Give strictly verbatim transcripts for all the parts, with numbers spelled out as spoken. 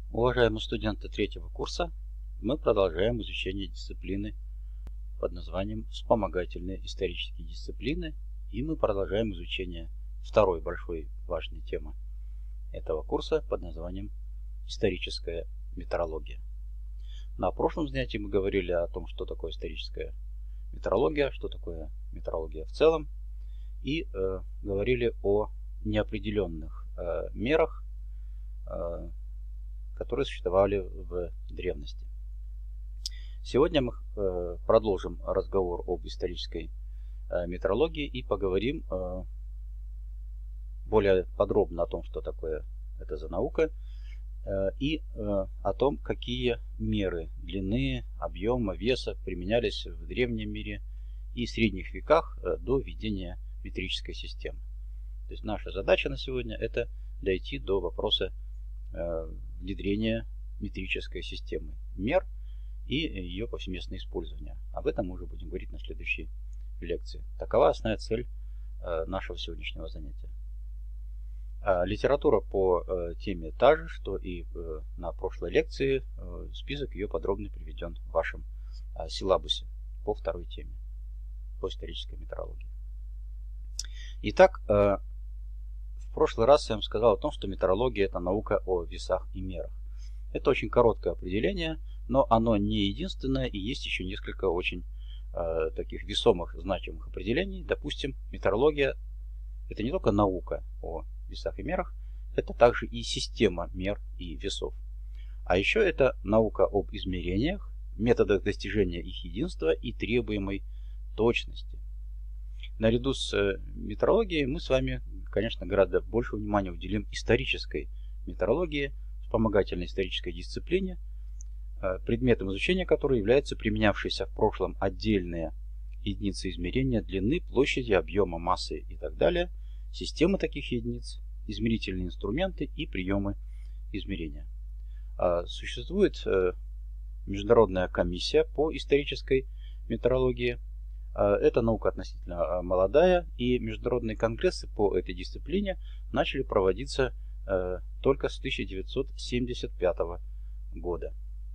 Уважаемые студенты третьего курса, мы продолжаем изучение дисциплины под названием «Вспомогательные исторические дисциплины», и мы продолжаем изучение второй большой важной темы этого курса под названием «Историческая метрология». На прошлом занятии мы говорили о том, что такое историческая метрология, что такое метрология в целом, и э, говорили о неопределенных э, мерах, э, которые существовали в древности. Сегодня мы э, продолжим разговор об исторической э, метрологии и поговорим э, более подробно о том, что такое это за наука, э, и э, о том, какие меры длины, объема, веса применялись в древнем мире и средних веках э, до введения метрической системы. То есть наша задача на сегодня это дойти до вопроса э, внедрения метрической системы мер и ее повсеместное использование. Об этом мы уже будем говорить на следующей лекции. Такова основная цель э, нашего сегодняшнего занятия. А литература по э, теме та же, что и э, на прошлой лекции. Э, список ее подробно приведен в вашем э, силабусе по второй теме, по исторической метрологии. Итак, э, в прошлый раз я вам сказал о том, что метрология – это наука о весах и мерах. Это очень короткое определение, но оно не единственное, и есть еще несколько очень э, таких весомых, значимых определений. Допустим, метрология – это не только наука о весах и мерах, это также и система мер и весов. А еще это наука об измерениях, методах достижения их единства и требуемой точности. Наряду с метрологией мы с вами, конечно, гораздо больше внимания уделим исторической метрологии, вспомогательной исторической дисциплине, предметом изучения которой являются применявшиеся в прошлом отдельные единицы измерения длины, площади, объема, массы и так далее, системы таких единиц, измерительные инструменты и приемы измерения. Существует Международная комиссия по исторической метрологии. Эта наука относительно молодая, и международные конгрессы по этой дисциплине начали проводиться э, только с тысяча девятьсот семьдесят пятого года.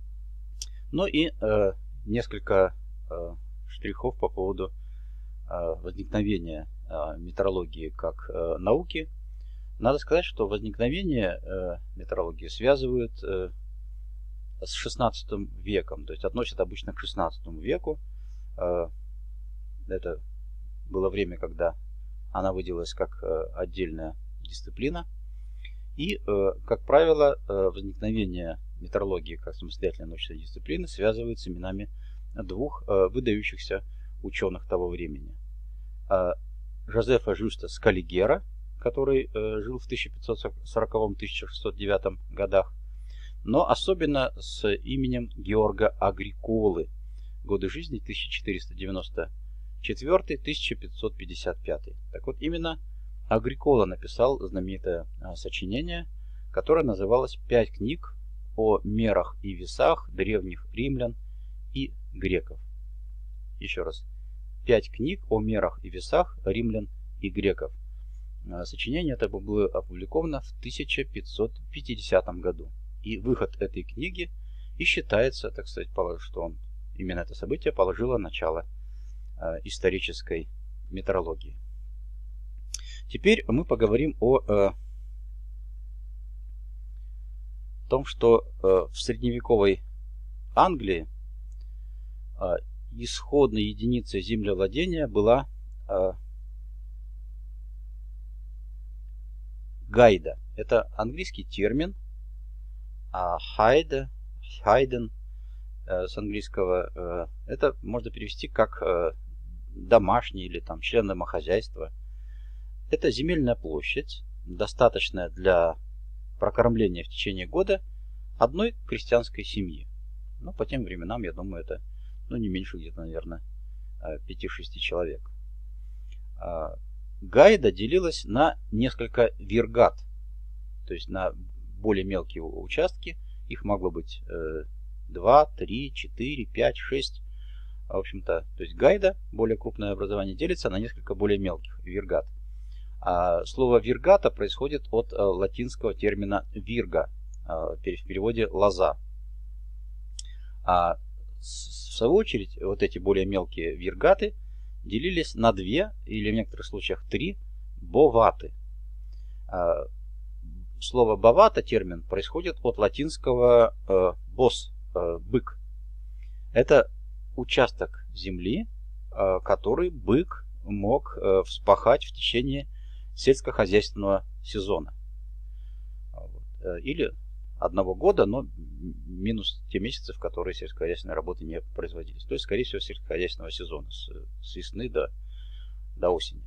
Ну и э, несколько э, штрихов по поводу э, возникновения э, метрологии как э, науки. Надо сказать, что возникновение э, метрологии связывают э, с шестнадцатым веком, то есть относят обычно к шестнадцатому веку. Э, Это было время, когда она выделилась как отдельная дисциплина. И, как правило, возникновение метрологии как самостоятельной научной дисциплины связывают с именами двух выдающихся ученых того времени. Жозефа Жюста Скаллигера, который жил в тысяча пятьсот сороковом — тысяча шестьсот девятом годах, но особенно с именем Георга Агриколы, годы жизни тысяча четыреста девяносто четвёртый — тысяча пятьсот пятьдесят пятый. Так вот, именно Агрикола написал знаменитое сочинение, которое называлось «Пять книг о мерах и весах древних римлян и греков». Еще раз. «Пять книг о мерах и весах римлян и греков». Сочинение это было опубликовано в тысяча пятьсот пятидесятом году. И выход этой книги и считается, так сказать, что он, именно это событие положило начало исторической метрологии. Теперь мы поговорим о э, том, что э, в средневековой Англии э, исходной единицей землевладения была э, гайда. Это английский термин, а хайда, хайден э, с английского, э, это можно перевести как э, домашний или там член домохозяйства. Это земельная площадь, достаточная для прокормления в течение года одной крестьянской семьи. Ну, по тем временам, я думаю, это ну, не меньше где-то, наверное, пяти-шести человек. Гайда делилась на несколько виргат, то есть на более мелкие участки. Их могло быть два, три, четыре, пять, шесть. В общем-то, то есть гайда, более крупное образование, делится на несколько более мелких виргат. А слово виргата происходит от латинского термина вирга, в переводе лоза. А в свою очередь вот эти более мелкие виргаты делились на две или в некоторых случаях три боваты. Слово бовата, термин, происходит от латинского бос, бык. Это участок земли, который бык мог вспахать в течение сельскохозяйственного сезона. Или одного года, но минус те месяцы, в которые сельскохозяйственные работы не производились. То есть, скорее всего, сельскохозяйственного сезона с, с весны до, до осени.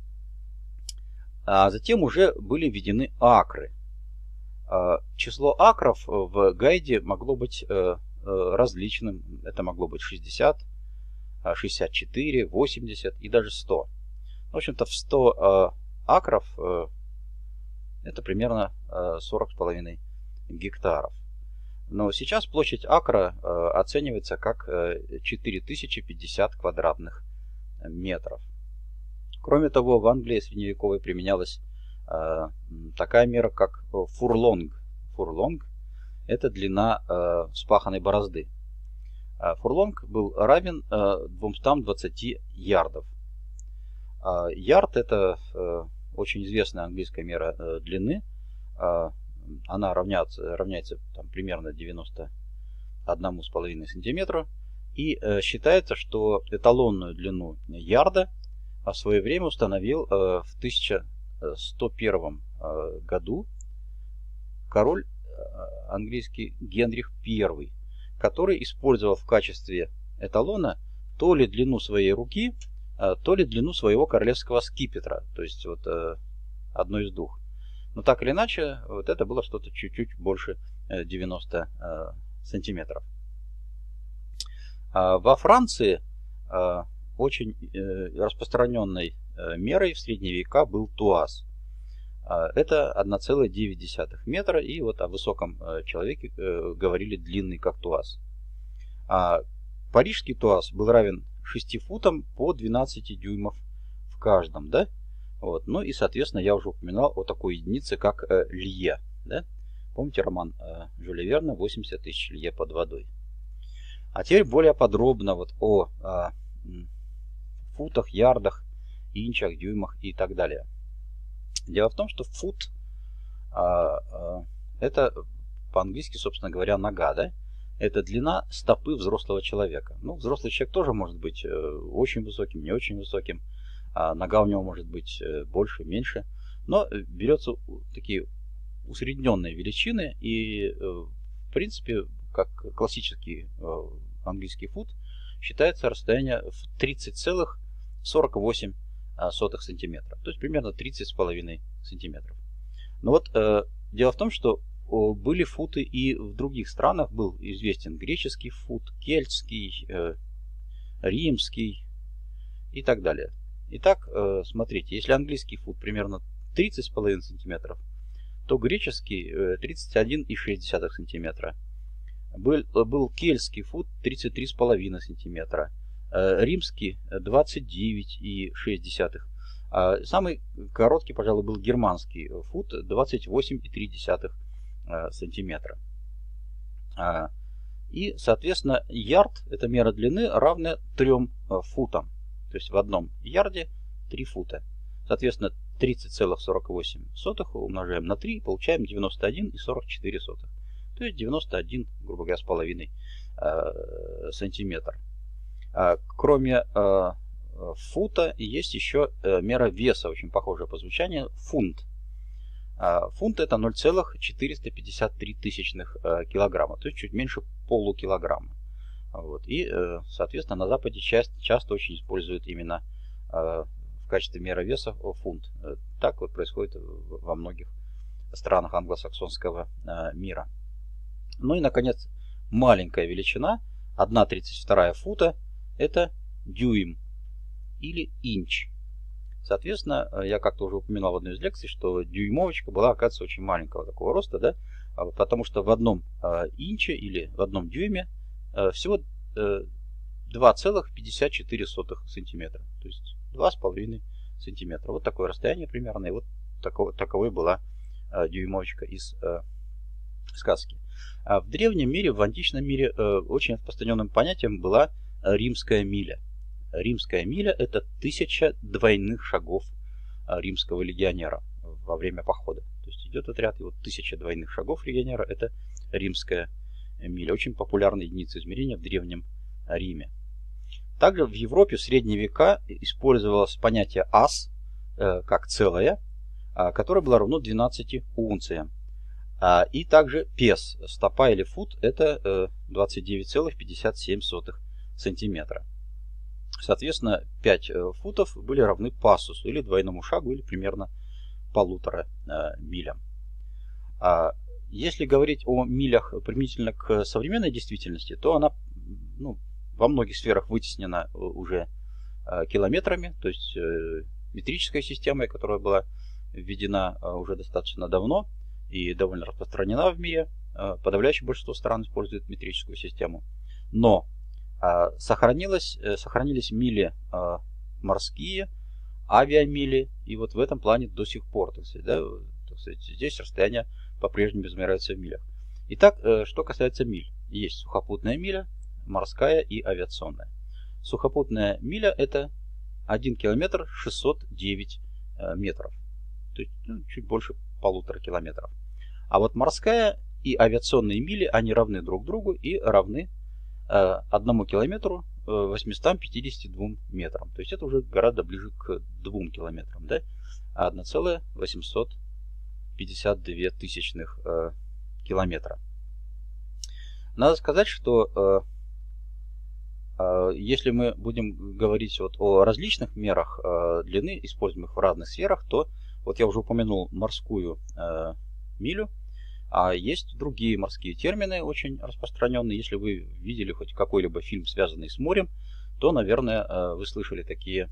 А затем уже были введены акры. Число акров в гайде могло быть различным. Это могло быть шестьдесят, шестьдесят четыре, восемьдесят и даже сто. В общем-то, в сто акров это примерно сорок с половиной гектаров. Но сейчас площадь акра оценивается как четыре тысячи пятьдесят квадратных метров. Кроме того, в Англии средневековой применялась такая мера, как фурлонг. Фурлонг – это длина вспаханной борозды. Фурлонг был равен двумстам двадцати ярдов. Ярд – это очень известная английская мера длины. Она равняется, равняется там, примерно девяноста одному с половиной сантиметра. И считается, что эталонную длину ярда в свое время установил в тысяча сто первом году король английский Генрих Первый, который использовал в качестве эталона то ли длину своей руки, то ли длину своего королевского скипетра, то есть вот одно из двух. Но так или иначе, вот это было что-то чуть-чуть больше девяноста сантиметров. Во Франции очень распространенной мерой в средние века был туаз. Это одна целая девять десятых метра, и вот о высоком человеке говорили длинный как туаз. А парижский туаз был равен шести футам по двенадцати дюймов в каждом, да? Вот. Ну и, соответственно, я уже упоминал о такой единице, как э, лье. Да? Помните роман э, Жюля Верна «восемьдесят тысяч лье под водой». А теперь более подробно вот о э, футах, ярдах, инчах, дюймах и так далее. Дело в том, что фут э, э, это по-английски, собственно говоря, нога, да? Это длина стопы взрослого человека. Ну, взрослый человек тоже может быть э, очень высоким, не очень высоким. А нога у него может быть больше, меньше. Но берется такие усредненные величины. И, в принципе, как классический английский фут, считается расстояние в тридцать целых сорок восемь сотых сантиметра. То есть примерно тридцать с половиной сантиметров. Но вот э, дело в том, что были футы и в других странах. Был известен греческий фут, кельтский, э, римский и так далее. Итак, смотрите, если английский фут примерно тридцать с половиной сантиметров, то греческий тридцать один и шесть десятых сантиметра. Был, был кельтский фут тридцать три с половиной сантиметра. Римский двадцать девять и шесть десятых. А самый короткий, пожалуй, был германский фут двадцать восемь и три десятых сантиметра. И, соответственно, ярд, это мера длины, равная трем футам. То есть в одном ярде три фута. Соответственно, тридцать целых сорок восемь сотых умножаем на три, получаем девяносто один и сорок четыре сотых. То есть девяносто один, грубо говоря, с половиной э, сантиметр. А, кроме э, фута есть еще э, мера веса, очень похожая по звучанию, фунт. А, фунт это ноль целых четыреста пятьдесят три тысячных э, килограмма, то есть чуть меньше полукилограмма. Вот. И, соответственно, на Западе часто, часто очень используют именно э, в качестве меры веса фунт. Так вот происходит во многих странах англосаксонского э, мира. Ну и, наконец, маленькая величина, одна тридцать вторая фута, это дюйм или инч. Соответственно, я как-то уже упоминал в одной из лекций, что дюймовочка была, оказывается, очень маленького такого роста, да? Потому что в одном э, инче или в одном дюйме всего два целых пятьдесят четыре сотых сантиметра, то есть два с половиной сантиметра. Вот такое расстояние примерно, и вот таковой, таковой была дюймовочка из сказки. А в древнем мире, в античном мире очень распространенным понятием была римская миля. Римская миля – это тысяча двойных шагов римского легионера во время похода. То есть идет отряд, и вот тысяча двойных шагов легионера – это римская миля. Очень популярная единица измерения в древнем Риме. Также в Европе в средние века использовалось понятие ас как целое, которое было равно двенадцати унциям. И также пес, стопа или фут, это двадцать девять целых пятьдесят семь сотых сантиметра. Соответственно, пять футов были равны пассусу, или двойному шагу, или примерно полутора милям. Если говорить о милях применительно к современной действительности, то она ну, во многих сферах вытеснена уже километрами, то есть метрической системой, которая была введена уже достаточно давно и довольно распространена в мире. Подавляющее большинство стран использует метрическую систему. Но сохранилось, сохранились мили морские, авиамили, и вот в этом плане до сих пор, так сказать, да, так сказать, здесь расстояние по-прежнему измеряется в милях. Итак, что касается миль. Есть сухопутная миля, морская и авиационная. Сухопутная миля – это один километр шестьсот девять метров. То есть ну, чуть больше полутора километров. А вот морская и авиационные мили, они равны друг другу и равны э, одному километру восьмистам пятидесяти двум метрам. То есть это уже гораздо ближе к двум километрам. Да? одна целая восемьсот пятьдесят две тысячных э, километра. Надо сказать, что э, э, если мы будем говорить вот о различных мерах э, длины, используемых в разных сферах, то вот я уже упомянул морскую э, милю, а есть другие морские термины, очень распространенные. Если вы видели хоть какой-либо фильм, связанный с морем, то, наверное, э, вы слышали такие,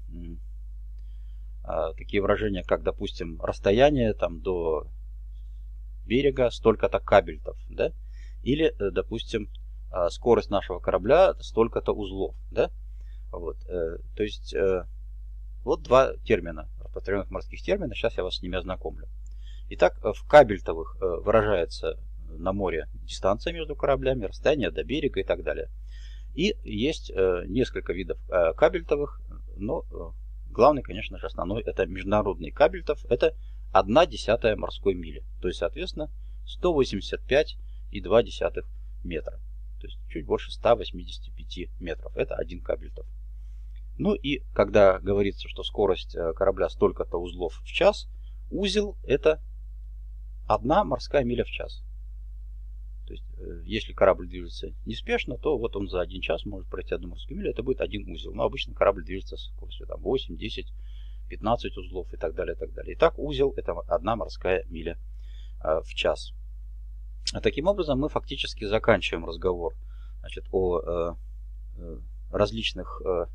э, такие выражения, как, допустим, расстояние там, до берега столько-то кабельтов, да? Или, э, допустим, э, скорость нашего корабля столько-то узлов. Да? Вот, э, то есть, э, вот два термина. Распространенных морских терминов, сейчас я вас с ними ознакомлю. Итак, в кабельтовых выражается на море дистанция между кораблями, расстояние до берега и так далее. И есть несколько видов кабельтовых, но главный, конечно же, основной это международный кабельтов, это одна десятая морской мили, то есть, соответственно, сто восемьдесят пять и две десятых метра, то есть чуть больше ста восьмидесяти пяти метров, это один кабельтов. Ну и когда говорится, что скорость корабля столько-то узлов в час, узел это одна морская миля в час. То есть, если корабль движется неспешно, то вот он за один час может пройти одну морскую милю, это будет один узел. Но обычно корабль движется с скоростью там, восемь, десять, пятнадцать узлов и так далее, и так далее. Итак, узел это одна морская миля э, в час. А таким образом мы фактически заканчиваем разговор, значит, о э, э, различных э,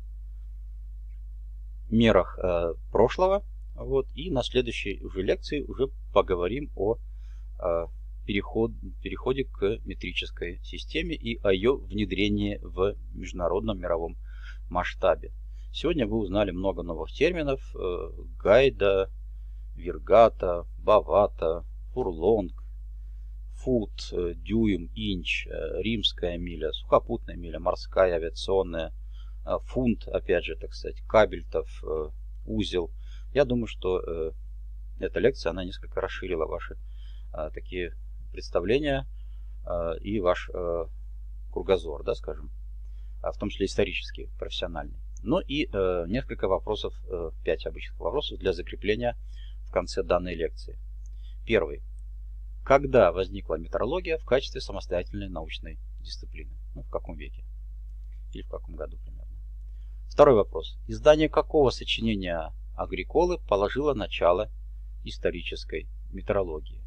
мерах э, прошлого. Вот, и на следующей уже лекции уже поговорим о э, переход, переходе к метрической системе и о ее внедрении в международном мировом масштабе. Сегодня вы узнали много новых терминов: э, гайда, виргата, бавата, фурлонг, фут, э, дюйм, инч, э, римская миля, сухопутная миля, морская, авиационная, э, фунт, опять же, так сказать, кабельтов, э, узел. Я думаю, что э, эта лекция, она несколько расширила ваши э, такие представления э, и ваш э, кругозор, да, скажем, в том числе исторический, профессиональный. Ну и э, несколько вопросов, э, пять обычных вопросов для закрепления в конце данной лекции. Первый. Когда возникла метрология в качестве самостоятельной научной дисциплины? Ну, в каком веке? Или в каком году примерно? Второй вопрос. Издание какого сочинения Агриколы положило начало исторической метрологии?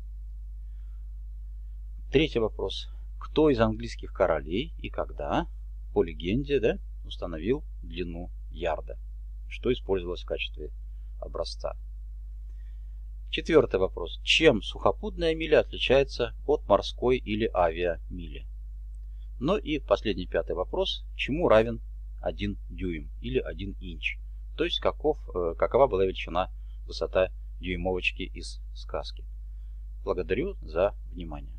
Третий вопрос. Кто из английских королей и когда, по легенде, да, установил длину ярда? Что использовалось в качестве образца? Четвертый вопрос. Чем сухопутная миля отличается от морской или авиамили? Ну и последний, пятый вопрос. Чему равен один дюйм или один инч? То есть каков, какова была величина, высота дюймовочки из сказки. Благодарю за внимание.